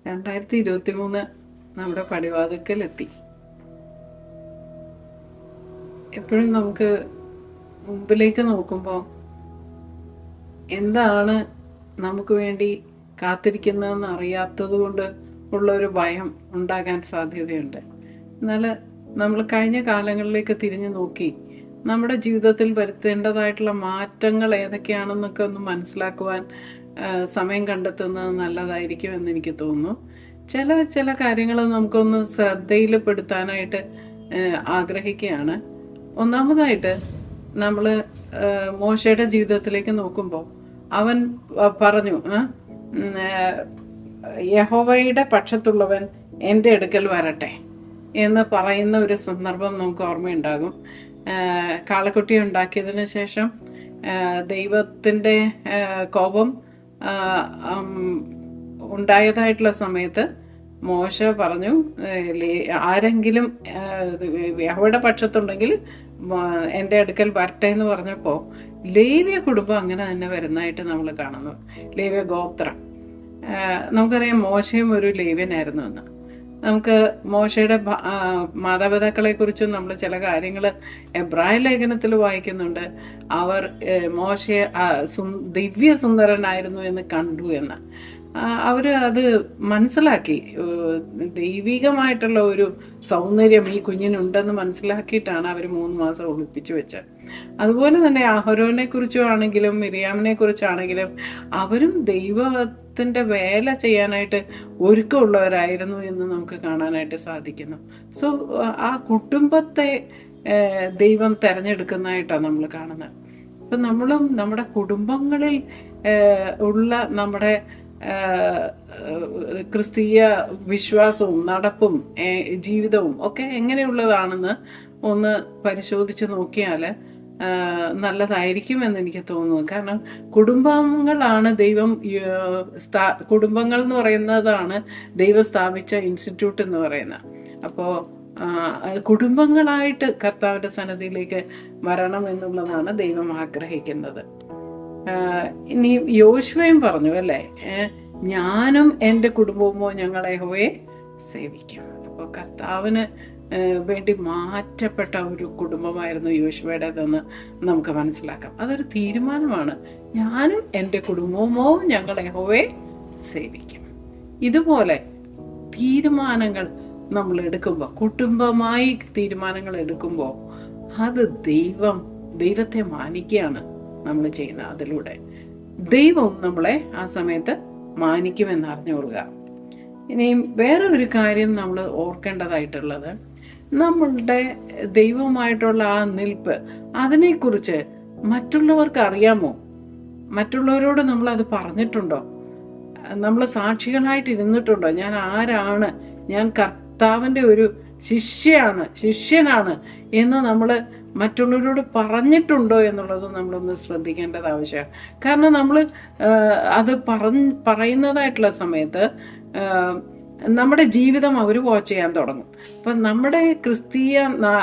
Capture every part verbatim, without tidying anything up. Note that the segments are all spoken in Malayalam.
രണ്ടായിരത്തി ഇരുപത്തി മൂന്ന് നമ്മുടെ പടിവാതിക്കലെത്തി. എപ്പോഴും നമുക്ക് മുമ്പിലേക്ക് നോക്കുമ്പോൾ എന്താണ് നമുക്ക് വേണ്ടി കാത്തിരിക്കുന്നതെന്ന് അറിയാത്തത് കൊണ്ട് ഉള്ളൊരു ഭയം ഉണ്ടാകാൻ സാധ്യതയുണ്ട്. എന്നാൽ നമ്മൾ കഴിഞ്ഞ കാലങ്ങളിലേക്ക് തിരിഞ്ഞു നോക്കി നമ്മുടെ ജീവിതത്തിൽ വരുത്തേണ്ടതായിട്ടുള്ള മാറ്റങ്ങൾ ഏതൊക്കെയാണെന്നൊക്കെ ഒന്ന് മനസ്സിലാക്കുവാൻ സമയം കണ്ടെത്തുന്നത് നല്ലതായിരിക്കും എന്ന് എനിക്ക് തോന്നുന്നു. ചില ചില കാര്യങ്ങൾ നമുക്കൊന്ന് ശ്രദ്ധയിൽപ്പെടുത്താനായിട്ട് ആഗ്രഹിക്കുകയാണ്. ഒന്നാമതായിട്ട് നമ്മൾ മോശയുടെ ജീവിതത്തിലേക്ക് നോക്കുമ്പോൾ അവൻ പറഞ്ഞു, യഹോവയുടെ പക്ഷത്തുള്ളവൻ എൻ്റെ അടുക്കൽ വരട്ടെ എന്ന് പറയുന്ന ഒരു സന്ദർഭം നമുക്ക് ഓർമ്മയുണ്ടാകും. കാളക്കുട്ടി ഉണ്ടാക്കിയതിന് ശേഷം ദൈവത്തിൻ്റെ കോപം ഉണ്ടായതായിട്ടുള്ള സമയത്ത് മോശ പറഞ്ഞു, ആരെങ്കിലും യഹോവയുടെ പക്ഷത്തുണ്ടെങ്കിൽ എൻ്റെ അടുക്കൽ വരട്ടെ എന്ന് പറഞ്ഞപ്പോൾ ലേവ്യ കുടുംബം അങ്ങനെ തന്നെ വരുന്നതായിട്ട് നമ്മൾ കാണുന്നു. ലേവ്യ ഗോത്രം. നമുക്കറിയാം മോശയും ഒരു ലേവ്യനായിരുന്നു എന്ന്. നമുക്ക് മോശയുടെ മാതാപിതാക്കളെ കുറിച്ചും നമ്മൾ ചില കാര്യങ്ങൾ എബ്രായ ലേഖനത്തിൽ വായിക്കുന്നുണ്ട്. അവർ മോശയെ ദിവ്യ സുന്ദരനായിരുന്നു എന്ന് കണ്ടു എന്ന്. അവർ അത് മനസ്സിലാക്കി. ദൈവികമായിട്ടുള്ള ഒരു സൗന്ദര്യം ഈ കുഞ്ഞിനുണ്ടെന്ന് മനസ്സിലാക്കിയിട്ടാണ് അവർ മൂന്ന് മാസം ഒളിപ്പിച്ചു വെച്ചത്. അതുപോലെ തന്നെ അഹരോനെ കുറിച്ചും ആണെങ്കിലും മിരിയാമിനെ കുറിച്ചാണെങ്കിലും അവരും ദൈവത്തിന്റെ വേല ചെയ്യാനായിട്ട് ഒരുക്കമുള്ളവരായിരുന്നു എന്ന് നമുക്ക് കാണാനായിട്ട് സാധിക്കുന്നു. സോ ആ കുടുംബത്തെ ദൈവം തെരഞ്ഞെടുക്കുന്നതായിട്ടാണ് നമ്മൾ കാണുന്നത്. അപ്പം നമ്മളും നമ്മുടെ കുടുംബങ്ങളിൽ ഉള്ള നമ്മുടെ ക്രിസ്തീയ വിശ്വാസവും നടപ്പും ജീവിതവും ഒക്കെ എങ്ങനെയുള്ളതാണെന്ന് ഒന്ന് പരിശോധിച്ച് നോക്കിയാൽ നല്ലതായിരിക്കും എന്ന് എനിക്ക് തോന്നുന്നു. കാരണം കുടുംബങ്ങളാണ് ദൈവം കുടുംബങ്ങൾ എന്ന് പറയുന്നതാണ് ദൈവം സ്ഥാപിച്ച ഇൻസ്റ്റിറ്റ്യൂട്ട് എന്ന് പറയുന്നത്. അപ്പോൾ കുടുംബങ്ങളായിട്ട് കർത്താവിൻ്റെ സന്നിധിയിലേക്ക് വരണം എന്നുള്ളതാണ് ദൈവം ആഗ്രഹിക്കുന്നത്. ഇനി യോശുവയും പറഞ്ഞു അല്ലേ, ഞാനും എൻ്റെ കുടുംബവുമോ ഞങ്ങൾ യഹോവയെ സേവിക്കും. അപ്പോൾ കർത്താവിന് വേണ്ടി മാറ്റപ്പെട്ട ഒരു കുടുംബമായിരുന്നു യോശുവയുടേതെന്ന് നമുക്ക് മനസ്സിലാക്കാം. അതൊരു തീരുമാനമാണ്. ഞാനും എൻ്റെ കുടുംബവുമോ ഞങ്ങൾ യഹോവയെ സേവിക്കും. ഇതുപോലെ തീരുമാനങ്ങൾ നമ്മൾ എടുക്കുമ്പോൾ, കുടുംബമായി തീരുമാനങ്ങൾ എടുക്കുമ്പോൾ അത് ദൈവം ദൈവത്തെ മാനിക്കുകയാണ് നമ്മൾ ചെയ്യുന്നത്. അതിലൂടെ ദൈവം നമ്മളെ ആ സമയത്ത് മാനിക്കുമെന്ന് അറിഞ്ഞുകൊള്ളുക. ഇനിയും വേറെ ഒരു കാര്യം നമ്മൾ ഓർക്കേണ്ടതായിട്ടുള്ളത്, നമ്മളുടെ ദൈവവുമായിട്ടുള്ള ആ നിൽപ്പ്, അതിനെക്കുറിച്ച് മറ്റുള്ളവർക്ക് അറിയാമോ? മറ്റുള്ളവരോട് നമ്മൾ അത് പറഞ്ഞിട്ടുണ്ടോ? നമ്മൾ സാക്ഷികളായിട്ട് ഇരുന്നിട്ടുണ്ടോ? ഞാൻ ആരാണ്, ഞാൻ കർത്താവിൻ്റെ ഒരു ശിഷ്യയാണ് ശിഷ്യനാണ് എന്ന് നമ്മൾ മറ്റുള്ളവരോട് പറഞ്ഞിട്ടുണ്ടോ എന്നുള്ളത് നമ്മളൊന്ന് ശ്രദ്ധിക്കേണ്ടത് ആവശ്യമാണ്. കാരണം നമ്മൾ അത് പറഞ്ഞ് പറയുന്നതായിട്ടുള്ള സമയത്ത് നമ്മുടെ ജീവിതം അവർ വാച്ച് ചെയ്യാൻ തുടങ്ങും. അപ്പം നമ്മുടെ ക്രിസ്തീയ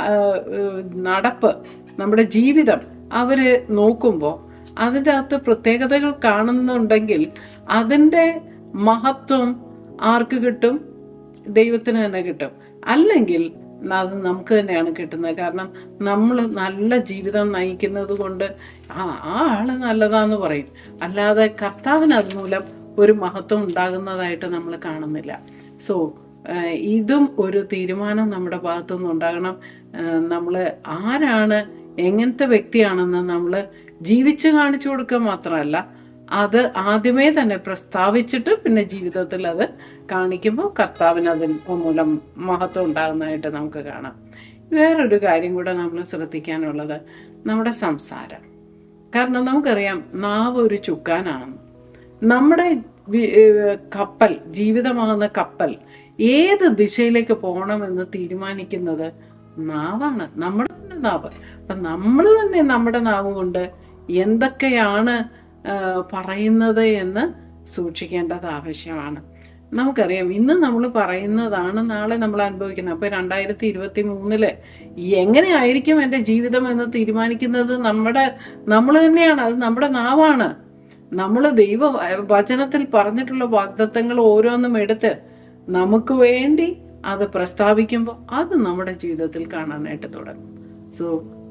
നടപ്പ്, നമ്മുടെ ജീവിതം അവർ നോക്കുമ്പോൾ അതിൻ്റെ അകത്ത് പ്രത്യേകതകൾ കാണുന്നുണ്ടെങ്കിൽ അതിൻ്റെ മഹത്വം ആർക്ക് കിട്ടും? ദൈവത്തിന് തന്നെ കിട്ടും. അല്ലെങ്കിൽ അത് നമുക്ക് തന്നെയാണ് കിട്ടുന്നത്. കാരണം നമ്മൾ നല്ല ജീവിതം നയിക്കുന്നത് കൊണ്ട് ആ ആ ആള് നല്ലതാന്ന് പറയും, അല്ലാതെ കർത്താവിന് അതുമൂലം ഒരു മഹത്വം ഉണ്ടാകുന്നതായിട്ട് നമ്മൾ കാണുന്നില്ല. സോ ഇതും ഒരു തീരുമാനം നമ്മുടെ ഭാഗത്തുനിന്ന് ഉണ്ടാകണം. നമ്മൾ ആരാണ്, എങ്ങനത്തെ വ്യക്തിയാണെന്ന് നമ്മൾ ജീവിച്ച് കാണിച്ചു കൊടുക്കുക മാത്രമല്ല, അത് ആദ്യമേ തന്നെ പ്രസ്താവിച്ചിട്ട് പിന്നെ ജീവിതത്തിൽ അത് കാണിക്കുമ്പോൾ കർത്താവിന് അതിന് മൂലം മഹത്വം ഉണ്ടാകുന്നതായിട്ട് നമുക്ക് കാണാം. വേറൊരു കാര്യം കൂടെ നമ്മൾ ശ്രദ്ധിക്കാനുള്ളത് നമ്മുടെ സംസാരം. കാരണം നമുക്കറിയാം നാവ് ഒരു ചുക്കാനാണ്. നമ്മുടെ കപ്പൽ, ജീവിതമാകുന്ന കപ്പൽ ഏത് ദിശയിലേക്ക് പോകണമെന്ന് തീരുമാനിക്കുന്നത് നാവാണ്, നമ്മുടെ തന്നെ നാവ്. അപ്പം നമ്മൾ തന്നെ നമ്മുടെ നാവ് കൊണ്ട് എന്തൊക്കെയാണ് പറയുന്നത് എന്ന് സൂക്ഷിക്കേണ്ടത് ആവശ്യമാണ്. നമുക്കറിയാം ഇന്ന് നമ്മൾ പറയുന്നതാണ് നാളെ നമ്മൾ അനുഭവിക്കുന്നത്. അപ്പോൾ രണ്ടായിരത്തി ഇരുപത്തി മൂന്നില് എങ്ങനെയായിരിക്കും എൻ്റെ ജീവിതം എന്ന് തീരുമാനിക്കുന്നത് നമ്മുടെ നമ്മൾ തന്നെയാണ്. അത് നമ്മുടെ നാവാണ്. നമ്മൾ ദൈവ വചനത്തിൽ പറഞ്ഞിട്ടുള്ള വാഗ്ദത്തങ്ങൾ ഓരോന്നും എടുത്ത് നമുക്ക് വേണ്ടി അത് പ്രസ്താവിക്കുമ്പോൾ അത് നമ്മുടെ ജീവിതത്തിൽ കാണാനായിട്ട് തുടങ്ങും. സോ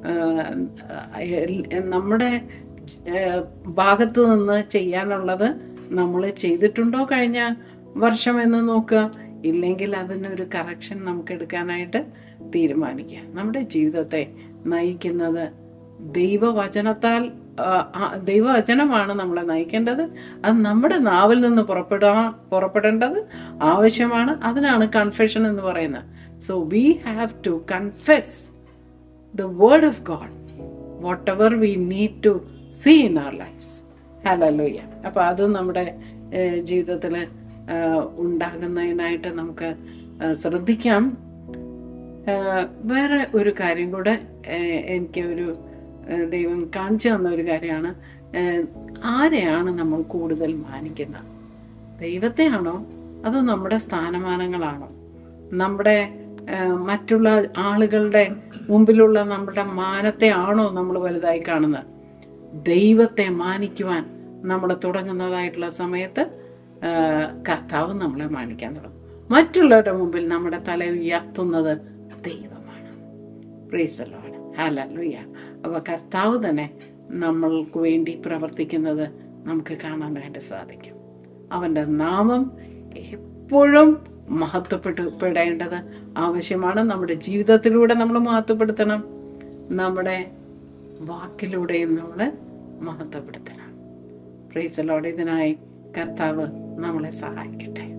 നമ്മുടെ ഭാഗത്ത് നിന്ന് ചെയ്യാനുള്ളത് നമ്മൾ ചെയ്തിട്ടുണ്ടോ കഴിഞ്ഞ വർഷം എന്ന് നോക്കുക. ഇല്ലെങ്കിൽ അതിനൊരു കറക്ഷൻ നമുക്ക് എടുക്കാനായിട്ട് തീരുമാനിക്കുക. നമ്മുടെ ജീവിതത്തെ നയിക്കുന്നത് ദൈവവചനത്താൽ, ദൈവവചനമാണ് നമ്മളെ നയിക്കേണ്ടത്. അത് നമ്മുടെ നാവിൽ നിന്ന് പുറപ്പെടാ പുറപ്പെടേണ്ടത് ആവശ്യമാണ്. അതിനാണ് കൺഫെഷൻ എന്ന് പറയുന്നത്. So we have to confess the word of God, whatever we need to see in our lives. Hallelujah. അപ്പോൾ അത് നമ്മുടെ ജീവിതത്തിൽ ഉണ്ടാകുന്നതിനായിട്ട് നമുക്ക് ശ്രദ്ധിക്കാം. വേറെ ഒരു കാര്യം കൂടെ എനിക്ക് ഒരു ദൈവം കാണിച്ചു തന്ന ഒരു കാര്യമാണ്, ആരെയാണ് നമ്മൾ കൂടുതൽ മാനിക്കുന്നത്? ദൈവത്തെയാണോ അതോ നമ്മുടെ സ്ഥാനമാനങ്ങളാണോ? നമ്മുടെ മറ്റുള്ള ആളുകളുടെ മുമ്പിലുള്ള നമ്മുടെ മാനത്തെ ആണോ നമ്മൾ വലുതായി കാണുന്നത്? ദൈവത്തെ മാനിക്കുവാൻ നമ്മൾ തുടങ്ങുന്നതായിട്ടുള്ള സമയത്ത് കർത്താവ് നമ്മളെ മാനിക്കാൻ തുടങ്ങും. മറ്റുള്ളവരുടെ മുമ്പിൽ നമ്മുടെ തല ഉയർത്തുന്നത് ദൈവമാണ്. Praise the Lord. ഹല്ലേലൂയ. അപ്പോൾ കർത്താവ് തന്നെ നമ്മൾക്ക് വേണ്ടി പ്രവർത്തിക്കുന്നത് നമുക്ക് കാണാനായിട്ട് സാധിക്കും. അവൻ്റെ നാമം എപ്പോഴും മഹത്വപ്പെടേണ്ടത് ആവശ്യമാണ്. നമ്മുടെ ജീവിതത്തിലൂടെ നമ്മൾ മഹത്വപ്പെടുത്തണം, നമ്മുടെ വാക്കിലൂടെയും നമ്മൾ മഹത്വപ്പെടുത്തണം. Price the Lord. ഇതിനായി കർത്താവ് നമ്മളെ സഹായിക്കട്ടെ.